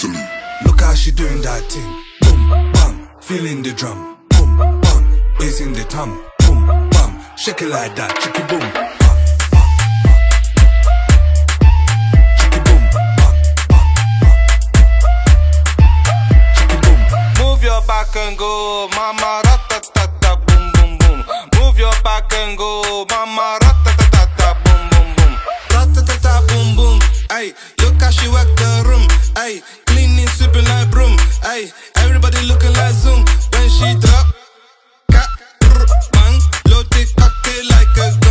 Absolute. Look how she doing that thing. Boom, bam, feeling the drum. Boom, bam, bass in the tom. Boom, bam, shake it like that. Shake it, boom, bam, bam, bam. Shake it, boom, bam, bam, bam. Shake it, boom. Move your back and go, mama, ratatata, boom, boom, boom. Move your back and go, mama, ratatata, boom, boom, boom. Ratatata, boom, boom. Ay, look how she work the room. Ay, cleaning, sweeping like broom. Ay, everybody looking like Zoom when she drop. Cat, bang, low tick, cocktail like a